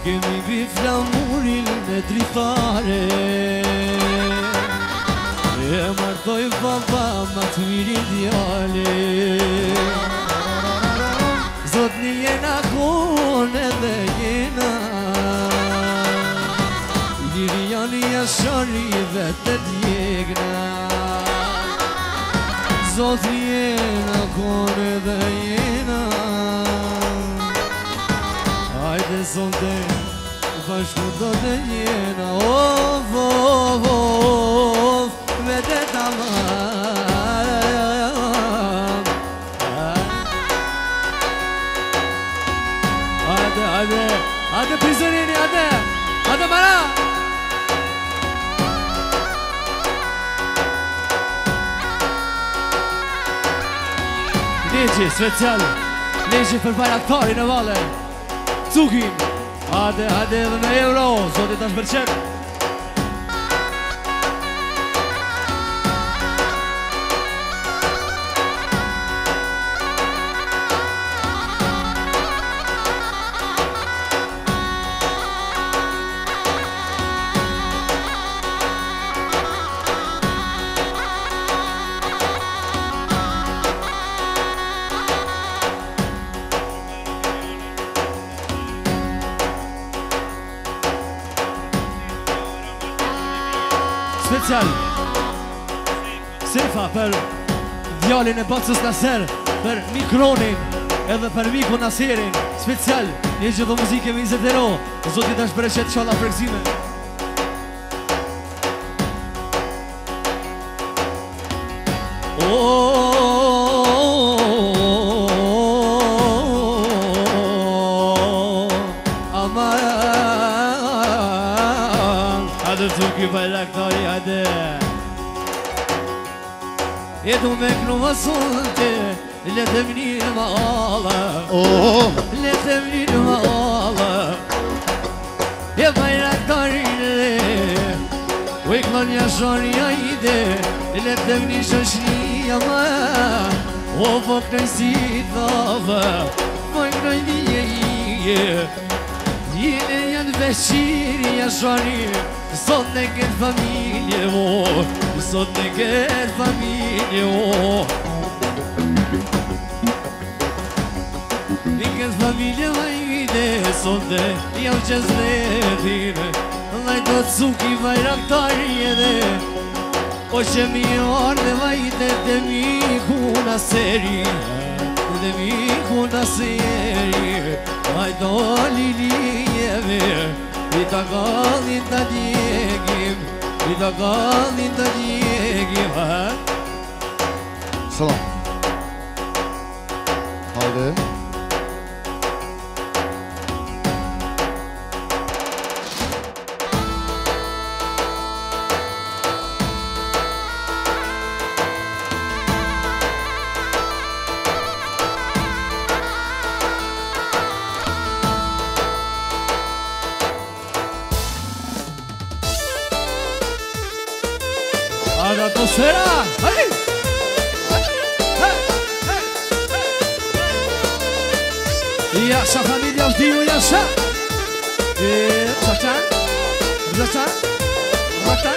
kemi bi flamurin me drithare e martoj baba ma të mirin djale Zot një jena kone dhe jena Liri janë jashari dhe të djegna Zot një jena kone dhe jena Hajde sonde, bashku do të jena Of, of, of, me dhe ta marë Hajde prizorini, hajde mara Legje special, legje për bajraktarin e vale Cukin, hajde edhe me euro, zotit është përqep Special Sefa për djalin e Bacës Naser Për Mikronin Edhe për Miko Naserin Special Një gjithë muzike me 20 euro Zotit është përreqet qalla frekzime Hajde Cuki bajraktari, hajde E du me knu më sunte Le të mninë më ala Le të mninë më ala E bajraktari U e klon jashari ajde Le të mninë shashria më O po knajsi thave Po knajni e ije Jene janë veçiri jashari Sot në këtë familje o Sot në këtë familje o Në këtë familje vajde Sot dhe jam qëzletine Lajdo të Cuki bajraktari edhe O që mi orë dhe vajde Dhe Miku Naseri Dhe Miku Naseri Lajdo lilijeve I ta gallin të djegim I ta gallin të djegim Salam Hajde Atmosfera! Hadi! Yaşa familya diyor yaşa! Zaten! Zaten! Zaten!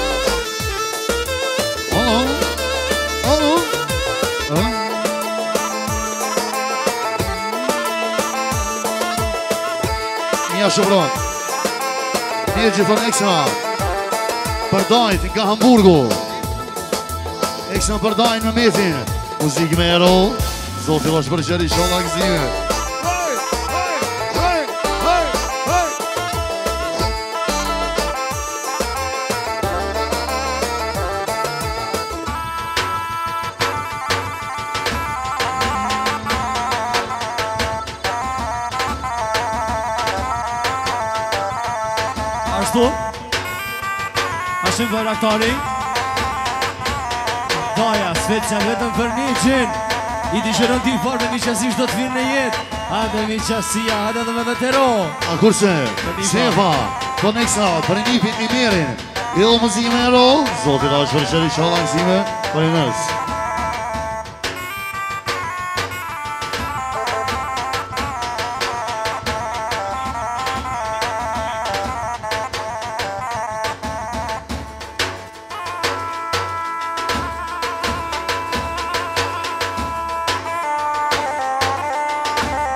Mia Shobron Një gjithon ekstra Për dajt nga Hamburgu Ekstra për dajt në metin Muzik me Erol Zoti vash për qëri sholla gëzime Ashtu Ashtu bajraktari Daja, special vetëm për një qenë I di që rëndi farë dhe miqësisht do të vinë në jetë Hajde miqësia, hajde dhe me dhe tero A kurse, Sefa, Koneksa, për njipin një merin Idhë muzik me Erol Zoti vash për qëri sholla gëzime Për i nës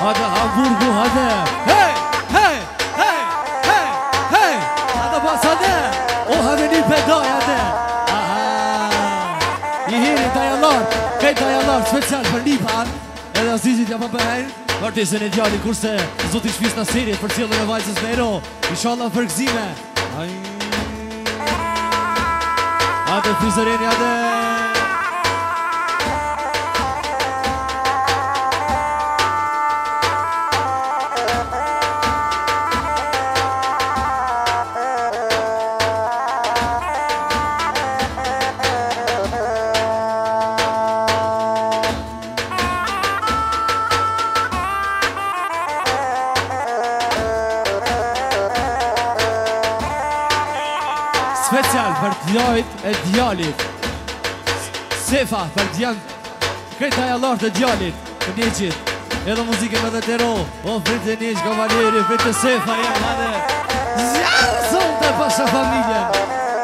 هذا هامبورغو هذا هاي هاي هاي هاي هاي هذا باص هذا وهذا نيل بداي هذا يهيري دايالار كي دايالار special për Lipan edhe Azizit ja pa bëhen artistën e djali kurse zoti shpis Nasirit për cilën e vajzës me ero inshallah për gëzime hade frizereni hade special për djajt e djalit Sefa për djant Këta e allar të djalit Të njëqit Edhe muzike me dhe tero O fritë e njëq, kavaleri, fritë e Sefa Jem hade Zjarë son të pasha familjen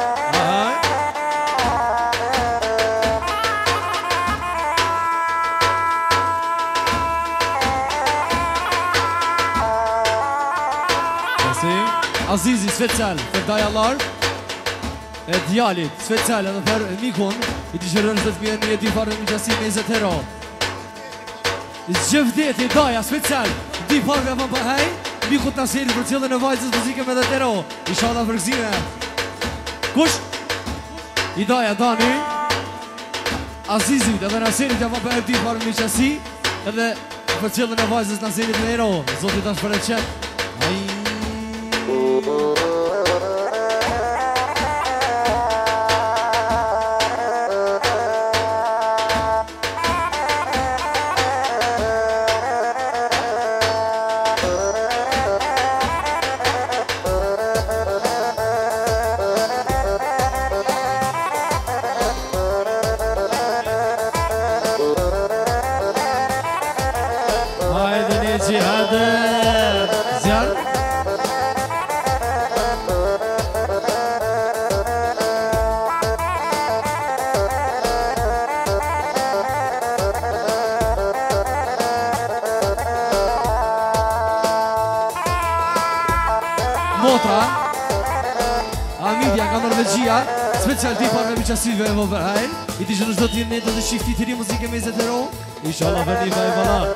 Azizi special për dajallar e djalit, special edhe për mikun I t'i shërën së të pjenë një di farë në qasi me 20 euro Zgjëvdeti, daja, special Di farëve më pëhej Mikut Nasirit për cilën e vajzës muzike me 10 euro Inshallah për gëzime Kush? I daja, Dani Azizit edhe Nasirit ja më pëhej di farë në qasi Edhe për cilën e vajzës Nasirit me euro Zotit ashtë për e qenë Motra Amidia nga Norvegjia Special ti parve mi qasive e vëvërhajn I ti që në shdo t'jën në të dhe shifti të ri muzike me 20 euro Inshallah për një ka i bala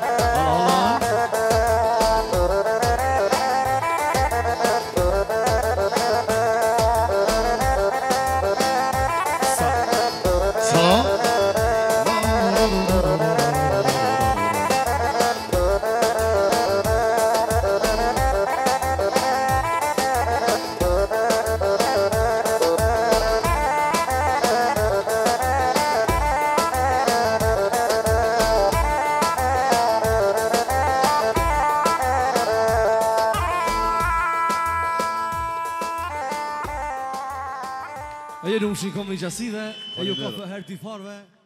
E ju nuk shikon me gjasive E ju ka për her t'i farve